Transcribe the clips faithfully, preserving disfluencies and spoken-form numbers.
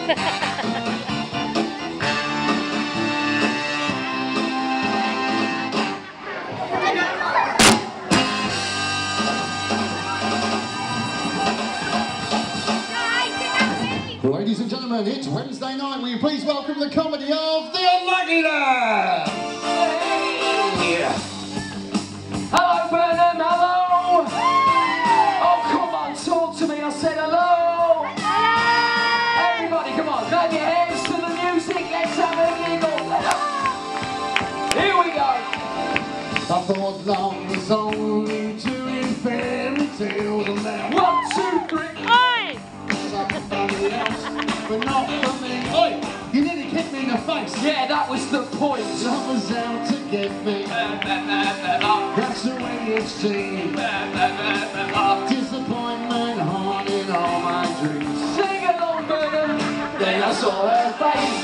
Ladies and gentlemen, it's Wednesday night. Will you please welcome the comedy of The Unlucky Lads? Hey. Hello, Burnham, hello! Oh, come on, talk to me, I said hello! Hello! Everybody, come on, clap your hands to the music, let's have a giggle! Here we go! I thought love was only two in fairy tales and then One, two, three, oi! Somebody else, but not for me. Oi! You nearly kicked me in the face. Yeah, that was the point. Love was out to get me. That's the way it seems. Disappointment haunting all my dreams. Sing along, Burnham. Then I saw her face.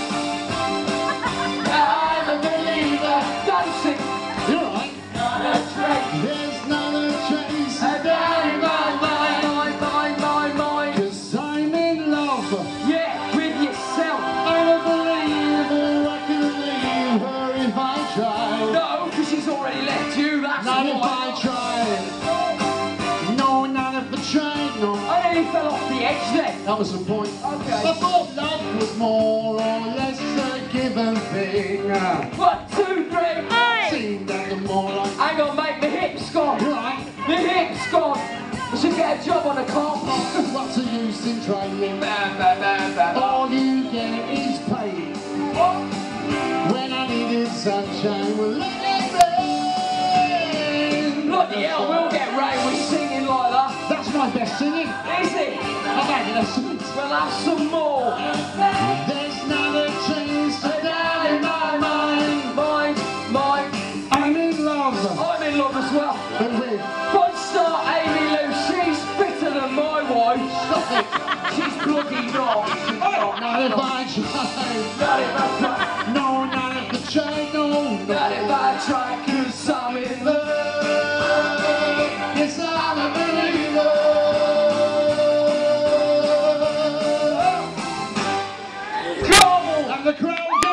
I'm a believer. Don't sing. You're right. Not a trace. There's not a trace A down in my mind, mind, mind, mind, mind. 'Cause I'm in love. Yeah, with yourself. I'm a believer. I can leave her if I try. No, because she's already left you. That's Not if why. I tried. No, not if I tried. No. I nearly fell off the edge then. That was the point. Okay. I thought love was more or less a given thing. One, two, three. Seemed that the more I... Hang on, mate, my hip's gone. You're right. My hip's gone. I should get a job on a car park. What's the use in training? All you get is pain. When I needed sunshine, well, let it rain. Bloody hell, we'll get rain with singing like that. That's my best singing. Is it? I've had enough singing. We'll have some more. There's not a trace to down in my mind. Mind, mind. I'm in love. I'm in love as well. But with... One star Amy Lou, she's fitter than my wife. Stop it. She's bloody not. Not if I try. Not if I try. No, not if I try. No, no. Not if I try, 'cause I'm in love. Yes, I'm a believer. Come on! And the crowd